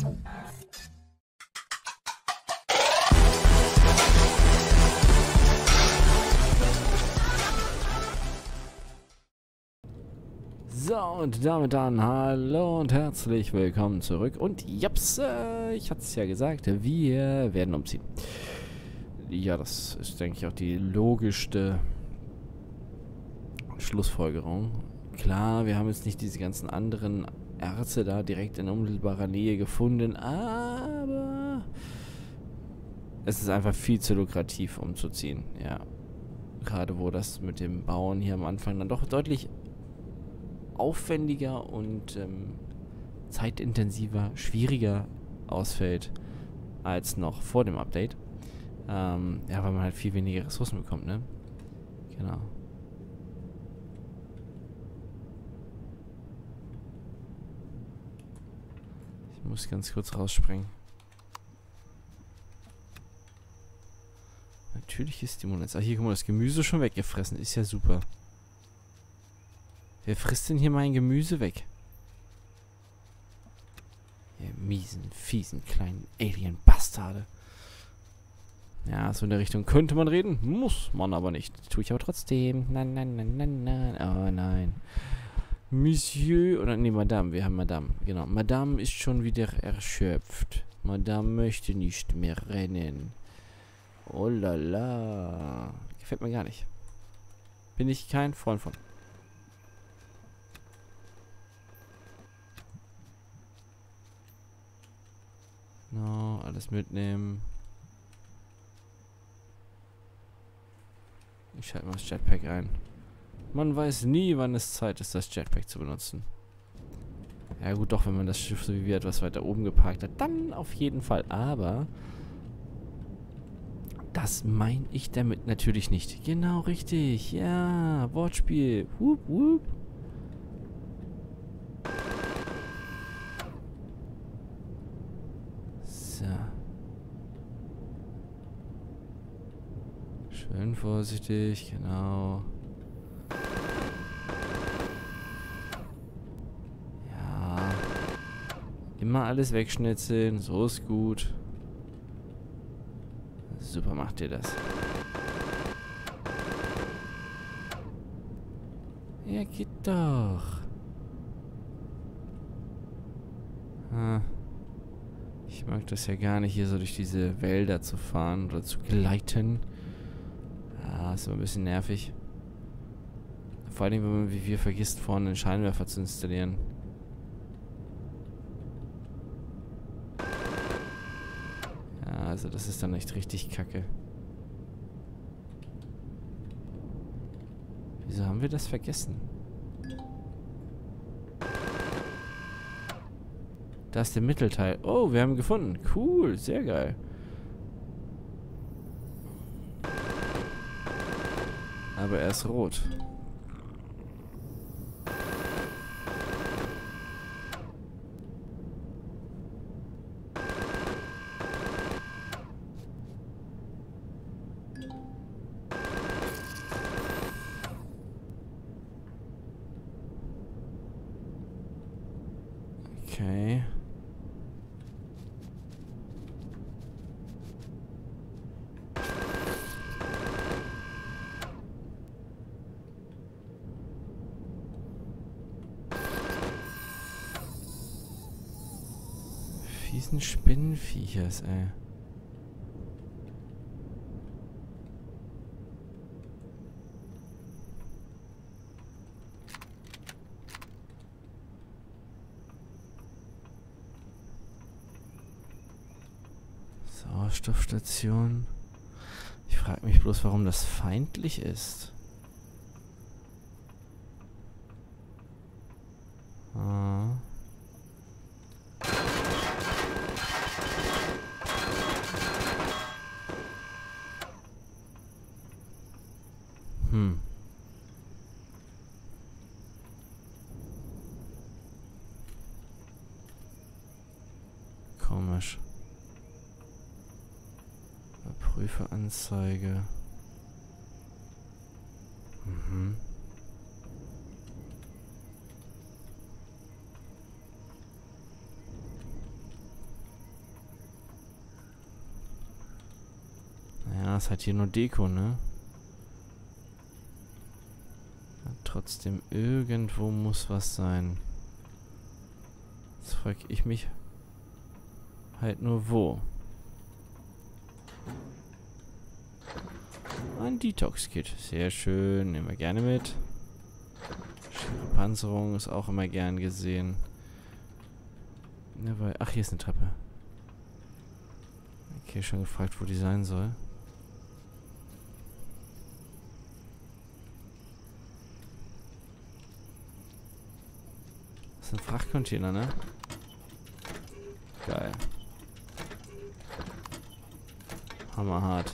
So, und damit dann hallo und herzlich willkommen zurück. Und japs, ich hatte es ja gesagt, wir werden umziehen. Ja, das ist, denke ich, auch die logischste Schlussfolgerung. Klar, wir haben jetzt nicht diese ganzen anderen Ärzte da direkt in unmittelbarer Nähe gefunden, aber es ist einfach viel zu lukrativ umzuziehen, ja. Gerade wo das mit dem Bauen hier am Anfang dann doch deutlich aufwendiger und zeitintensiver, schwieriger ausfällt als noch vor dem Update. Ja, weil man halt viel weniger Ressourcen bekommt, ne? Genau. Ich muss ganz kurz rausspringen. Natürlich ist die Munition. Ach, hier, guck mal, das Gemüse schon weggefressen. Ist ja super. Wer frisst denn hier mein Gemüse weg? Ihr miesen, fiesen, kleinen Alien-Bastarde. Ja, so in der Richtung könnte man reden. Muss man aber nicht. Tue ich aber trotzdem. Nein, nein, nein, nein, nein. Oh nein. Monsieur, oder nee, Madame. Wir haben Madame. Genau. Madame ist schon wieder erschöpft. Madame möchte nicht mehr rennen. Oh la la. Gefällt mir gar nicht. Bin ich kein Freund von. No, alles mitnehmen. Ich schalte mal das Jetpack ein. Man weiß nie, wann es Zeit ist, das Jetpack zu benutzen. Ja gut, doch, wenn man das Schiff so wie wir etwas weiter oben geparkt hat, dann auf jeden Fall. Aber das meine ich damit natürlich nicht. Genau, richtig. Ja, Wortspiel. Wup, wup. So. Schön vorsichtig, genau. Ja. Immer alles wegschnitzeln, so ist gut. Super macht ihr das. Ja, geht doch. Ich mag das ja gar nicht, hier so durch diese Wälder zu fahren oder zu gleiten. Ist immer ein bisschen nervig. Vor allem, wenn man wie wir vergisst, vorne einen Scheinwerfer zu installieren. Ja, also das ist dann echt richtig kacke. Wieso haben wir das vergessen? Da ist der Mittelteil. Oh, wir haben ihn gefunden. Cool, sehr geil. Aber er ist rot. Okay. Fiesen Spinnenviechers, ey. Sauerstoffstation. Ich frage mich bloß, warum das feindlich ist. Ah. Komisch. Überprüfe Anzeige. Mhm. Ja, ist halt hier nur Deko, ne? Ja, trotzdem, irgendwo muss was sein. Jetzt frage ich mich halt nur wo. Ein Detox-Kit. Sehr schön. Nehmen wir gerne mit. Schwere Panzerung ist auch immer gern gesehen. Ja, weil, ach, hier ist eine Treppe. Okay, schon gefragt, wo die sein soll. Das ist ein Frachtcontainer, ne? Geil. Hammerhart.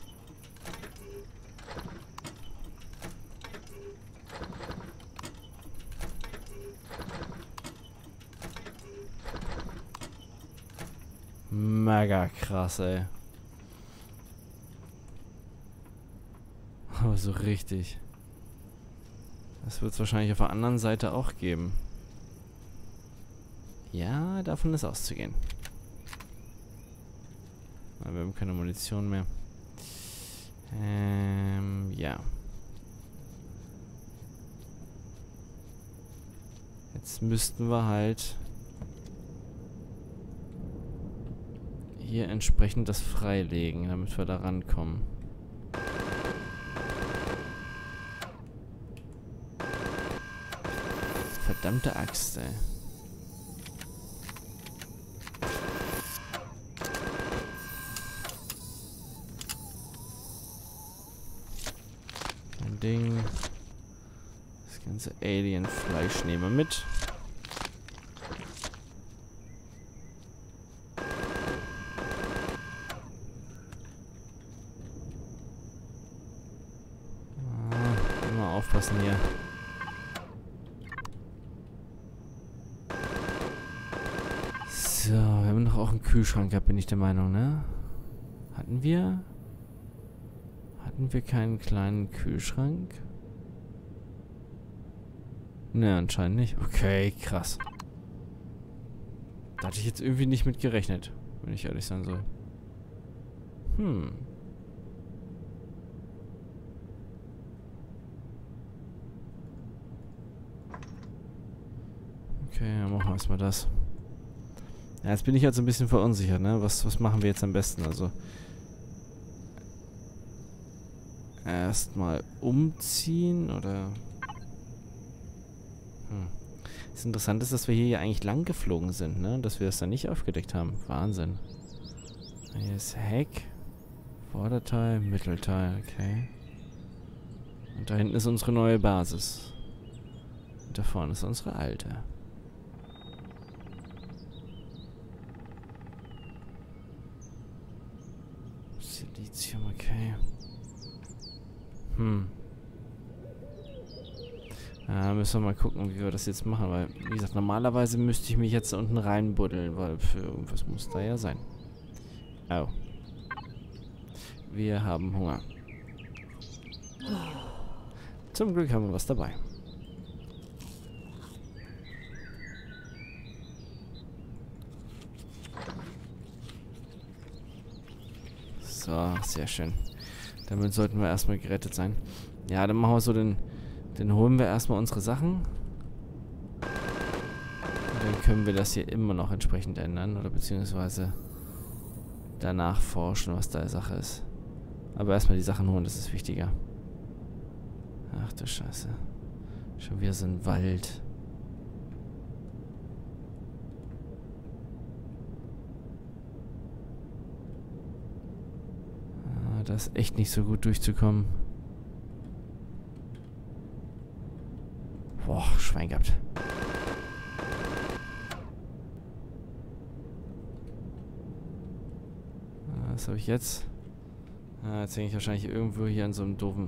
Mega krass, ey. Aber so richtig. Das wird es wahrscheinlich auf der anderen Seite auch geben. Ja, davon ist auszugehen. Aber wir haben keine Munition mehr. Ja. Jetzt müssten wir halt hier entsprechend das freilegen, damit wir da rankommen. Verdammte Axt, ey. Ein Ding. Das ganze Alien-Fleisch nehmen wir mit. Aufpassen hier. So, wir haben doch auch einen Kühlschrank gehabt, bin ich der Meinung, ne? Hatten wir? Hatten wir keinen kleinen Kühlschrank? Ne, anscheinend nicht. Okay, krass. Da hatte ich jetzt irgendwie nicht mit gerechnet, wenn ich ehrlich sein soll. Okay, dann machen wir erstmal das. Ja, jetzt bin ich halt so ein bisschen verunsichert, ne? Was machen wir jetzt am besten? Also erstmal umziehen oder... Das Interessante ist, dass wir hier ja eigentlich lang geflogen sind, ne? Dass wir es dann nicht aufgedeckt haben. Wahnsinn. Hier ist Heck. Vorderteil, Mittelteil, okay. Und da hinten ist unsere neue Basis. Und da vorne ist unsere alte. Silizium, okay. Ja, müssen wir mal gucken, wie wir das jetzt machen, weil, wie gesagt, normalerweise müsste ich mich jetzt da unten reinbuddeln, weil für irgendwas muss da ja sein. Oh. Wir haben Hunger. Zum Glück haben wir was dabei. So, sehr schön. Damit sollten wir erstmal gerettet sein. Ja, dann machen wir so den holen wir erstmal unsere Sachen. Und dann können wir das hier immer noch entsprechend ändern. Oder beziehungsweise danach forschen, was da Sache ist. Aber erstmal die Sachen holen, das ist wichtiger. Ach du Scheiße. Schon wieder so ein Wald. Ah, da ist echt nicht so gut durchzukommen. Boah, Schwein gehabt. Was habe ich jetzt? Jetzt hänge ich wahrscheinlich irgendwo hier an so einem doofen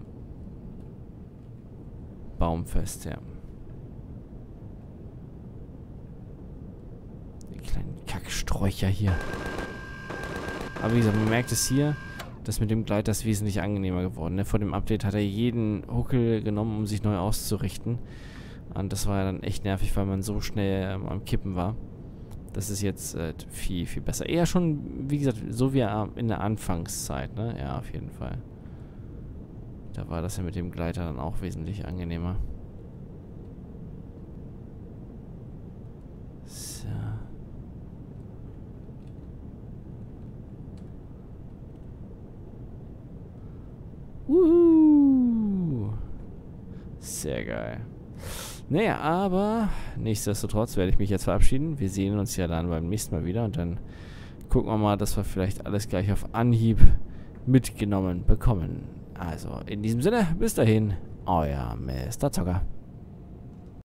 Baum fest, ja. Die kleinen Kacksträucher hier. Aber wie gesagt, man merkt es hier, dass mit dem Gleiter ist wesentlich angenehmer geworden. Ne? Vor dem Update hat er jeden Huckel genommen, um sich neu auszurichten. Und das war ja dann echt nervig, weil man so schnell am Kippen war. Das ist jetzt viel, viel besser. Eher schon, wie gesagt, so wie in der Anfangszeit, ne? Ja, auf jeden Fall. Da war das ja mit dem Gleiter dann auch wesentlich angenehmer. So. Sehr geil. Naja, aber nichtsdestotrotz werde ich mich jetzt verabschieden. Wir sehen uns ja dann beim nächsten Mal wieder und dann gucken wir mal, dass wir vielleicht alles gleich auf Anhieb mitgenommen bekommen. Also, in diesem Sinne, bis dahin, euer Mr. Zocker.